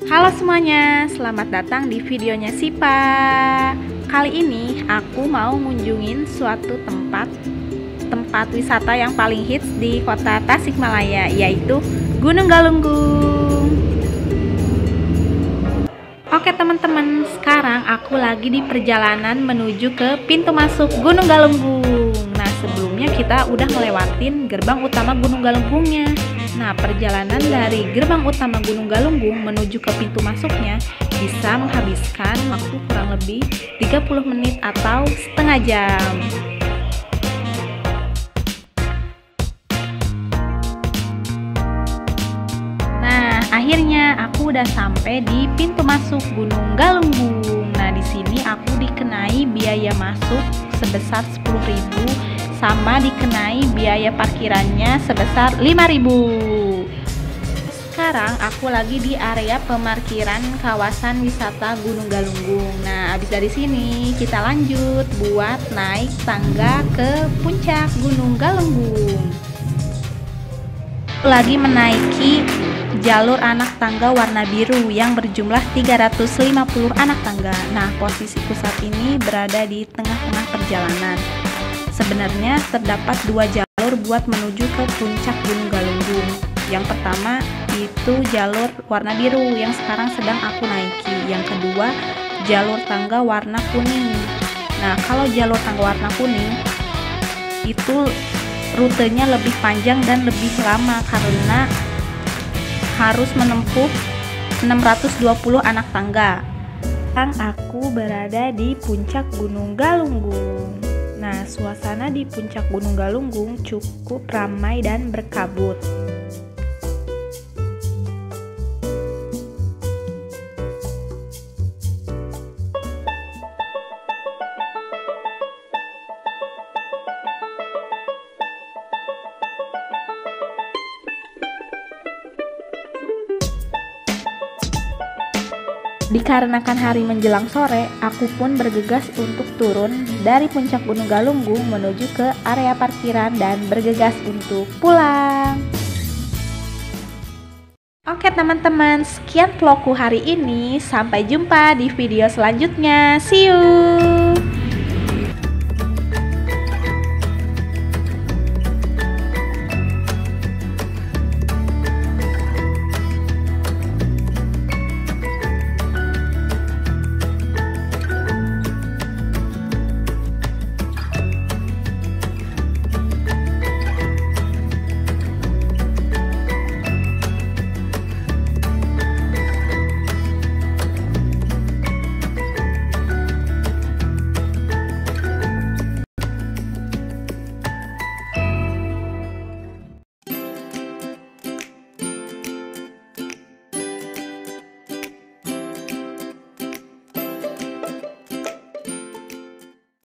Halo semuanya, selamat datang di videonya Sipa. Kali ini aku mau ngunjungin suatu tempat wisata yang paling hits di kota Tasikmalaya, yaitu Gunung Galunggung. Oke teman-teman, sekarang aku lagi di perjalanan menuju ke pintu masuk Gunung Galunggung. Nah, sebelumnya kita udah ngelewatin gerbang utama Gunung Galunggungnya. Nah, perjalanan dari gerbang utama Gunung Galunggung menuju ke pintu masuknya bisa menghabiskan waktu kurang lebih 30 menit atau setengah jam. Nah, akhirnya aku udah sampai di pintu masuk Gunung Galunggung. Nah, di sini aku dikenai biaya masuk sebesar 10.000 sama dikenai biaya parkirannya sebesar 5.000. Sekarang aku lagi di area pemarkiran kawasan wisata Gunung Galunggung. Nah, habis dari sini kita lanjut buat naik tangga ke puncak Gunung Galunggung. Lagi menaiki jalur anak tangga warna biru yang berjumlah 350 anak tangga. Nah, posisiku saat ini berada di tengah-tengah perjalanan. Sebenarnya terdapat dua jalur buat menuju ke puncak Gunung Galunggung. Yang pertama itu jalur warna biru yang sekarang sedang aku naiki. Yang kedua jalur tangga warna kuning. Nah, kalau jalur tangga warna kuning itu rutenya lebih panjang dan lebih lama karena harus menempuh 620 anak tangga. Sekarang aku berada di puncak Gunung Galunggung. Nah, suasana di puncak Gunung Galunggung cukup ramai dan berkabut. Dikarenakan hari menjelang sore, aku pun bergegas untuk turun dari puncak Gunung Galunggung menuju ke area parkiran dan bergegas untuk pulang. Oke teman-teman, sekian vlogku hari ini. Sampai jumpa di video selanjutnya. See you!